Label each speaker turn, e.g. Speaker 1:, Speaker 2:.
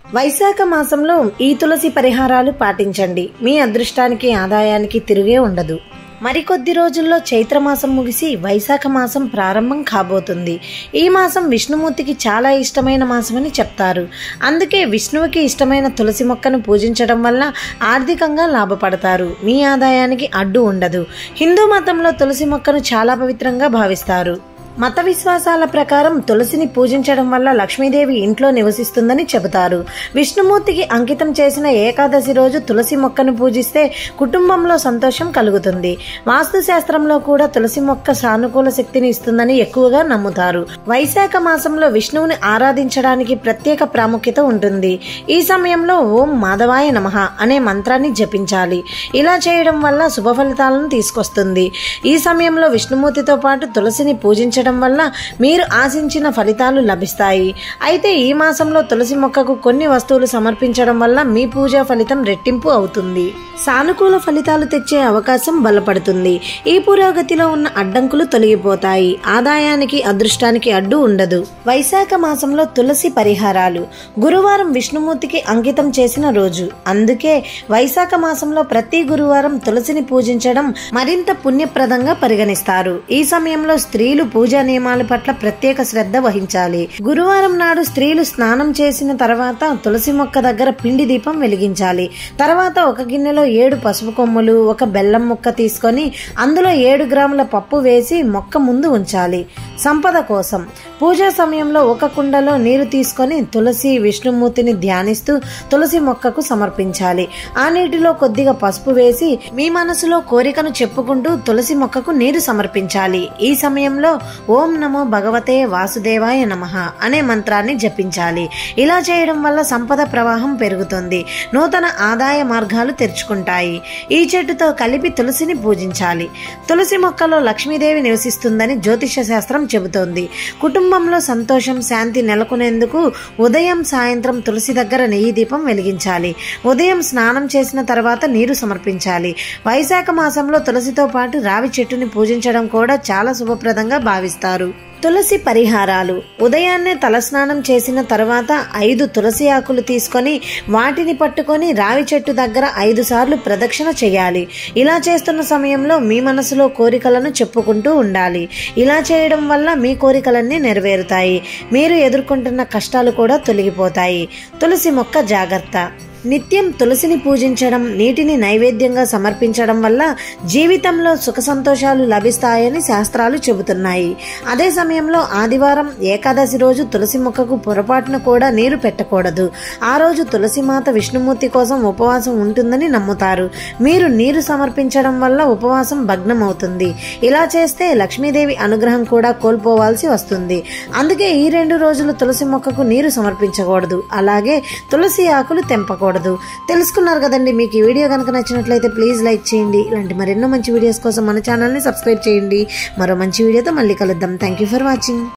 Speaker 1: వైశాఖ మాసంలో ఈ తులసి పరిహారాలు పాటించండి. మీ అదృష్టానికి ఆదాయానికి తిరుగే ఉండదు. మరికొద్ది రోజుల్లో చైత్రమాసం ముగిసి వైశాఖ మాసం ప్రారంభం కాబోతుంది. ఈ మాసం విష్ణుమూర్తికి చాలా ఇష్టమైన మాసమని చెప్తారు. అందుకే విష్ణువుకి ఇష్టమైన తులసి మొక్కను పూజించడం వల్ల ఆర్థికంగా లాభపడతారు. మీ ఆదాయానికి అడ్డు ఉండదు. హిందూ మతంలో తులసి మొక్కను చాలా పవిత్రంగా భావిస్తారు. మత విశ్వాసాల ప్రకారం తులసిని పూజించడం వల్ల లక్ష్మీదేవి ఇంట్లో నివసిస్తుందని చెబుతారు. విష్ణుమూర్తికి అంకితం చేసిన ఏకాదశి రోజు తులసి మొక్కను పూజిస్తే కుటుంబంలో సంతోషం కలుగుతుంది. వాస్తు శాస్త్రంలో కూడా తులసి మొక్క సానుకూల శక్తిని ఇస్తుందని ఎక్కువగా నమ్ముతారు. వైశాఖ మాసంలో విష్ణువుని ఆరాధించడానికి ప్రత్యేక ప్రాముఖ్యత ఉంటుంది. ఈ సమయంలో ఓం మాధవాయ నమః అనే మంత్రాన్ని జపించాలి. ఇలా చేయడం వల్ల శుభ ఫలితాలను తీసుకొస్తుంది. ఈ సమయంలో విష్ణుమూర్తితో పాటు తులసిని పూజించడం వల్ల మీరు ఆశించిన ఫలితాలు లభిస్తాయి. అయితే ఈ మాసంలో తులసి మొక్కకు కొన్ని వస్తువులు సమర్పించడం వల్ల మీ పూజా ఫలితం రెట్టింపు అవుతుంది. సానుకూల ఫలితాలు తెచ్చే అవకాశం బలపడుతుంది. ఈ పురోగతిలో ఉన్న అడ్డంకులు తొలగిపోతాయి. ఆదాయానికి అదృష్టానికి అడ్డు ఉండదు. వైశాఖ మాసంలో తులసి పరిహారాలు. గురువారం విష్ణుమూర్తికి అంకితం చేసిన రోజు. అందుకే వైశాఖ మాసంలో ప్రతి గురువారం తులసిని పూజించడం మరింత పుణ్యప్రదంగా పరిగణిస్తారు. ఈ సమయంలో స్త్రీలు పూజా నియమాల పట్ల ప్రత్యేక శ్రద్ధ వహించాలి. గురువారం నాడు స్త్రీలు స్నానం చేసిన తర్వాత తులసి మొక్క దగ్గర పిండి దీపం వెలిగించాలి. తర్వాత ఒక గిన్నెలో 7 పసుపు కొమ్ములు, 1 బెల్లం ముక్క తీసుకొని అందులో 7 గ్రాముల పప్పు వేసి మొక్క ముందు ఉంచాలి. సంపద కోసం పూజా సమయంలో 1 కుండలో నీరు తీసుకొని తులసి విష్ణుమూర్తిని ధ్యానిస్తూ తులసి మొక్కకు సమర్పించాలి. ఆ నీటిలో కొద్దిగా పసుపు వేసి మీ మనసులో కోరికను చెప్పుకుంటూ తులసి మొక్కకు నీరు సమర్పించాలి. ఈ సమయంలో ఓం నమో భగవతే వాసుదేవాయ నమః అనే మంత్రాన్ని జపించాలి. ఇలా చేయడం వల్ల సంపద ప్రవాహం పెరుగుతుంది. నూతన ఆదాయ మార్గాలు తెరుచుకుంటాయి. ఈ చెట్టుతో కలిపి తులసిని పూజించాలి. తులసి మొక్కలో లక్ష్మీదేవి నివసిస్తుందని జ్యోతిష శాస్త్రం చెబుతోంది. కుటుంబంలో సంతోషం, శాంతి నెలకొనేందుకు ఉదయం సాయంత్రం తులసి దగ్గర నెయ్యి దీపం వెలిగించాలి. ఉదయం స్నానం చేసిన తర్వాత నీరు సమర్పించాలి. వైశాఖ మాసంలో తులసితో పాటు రావి చెట్టుని పూజించడం కూడా చాలా శుభప్రదంగా భావిస్తారు. తులసి పరిహారాలు. ఉదయాన్నే తలస్నానం చేసిన తర్వాత 5 తులసి ఆకులు తీసుకొని వాటిని పట్టుకొని రావి చెట్టు దగ్గర 5 సార్లు ప్రదక్షిణ చేయాలి. ఇలా చేస్తున్న సమయంలో మీ మనసులో కోరికలను చెప్పుకుంటూ ఉండాలి. ఇలా చేయడం వల్ల మీ కోరికలన్నీ నెరవేరుతాయి. మీరు ఎదుర్కొంటున్న కష్టాలు కూడా తొలగిపోతాయి. తులసి మొక్క జాగ్రత్త. నిత్యం తులసిని పూజించడం, నీటిని నైవేద్యంగా సమర్పించడం వల్ల జీవితంలో సుఖ సంతోషాలు లభిస్తాయని శాస్త్రాలు చెబుతున్నాయి. అదే సమయంలో ఆదివారం, ఏకాదశి రోజు తులసి మొక్కకు పొరపాటున కూడా నీరు పెట్టకూడదు. ఆ రోజు తులసిమాత విష్ణుమూర్తి కోసం ఉపవాసం ఉంటుందని నమ్ముతారు. మీరు నీరు సమర్పించడం వల్ల ఉపవాసం భగ్నమవుతుంది. ఇలా చేస్తే లక్ష్మీదేవి అనుగ్రహం కూడా కోల్పోవాల్సి వస్తుంది. అందుకే ఈ 2 రోజులు తులసి మొక్కకు నీరు సమర్పించకూడదు. అలాగే తులసి ఆకులు తెంపకూడదు. తెలుసుకున్నారు కదండి. మీకు ఈ వీడియో కనుక నచ్చినట్లయితే ప్లీజ్ లైక్ చేయండి. ఇలాంటి మరెన్నో మంచి వీడియోస్ కోసం మన ఛానల్ని సబ్స్క్రైబ్ చేయండి. మరో మంచి వీడియోతో మళ్ళీ కలుద్దాం. Thank you for watching.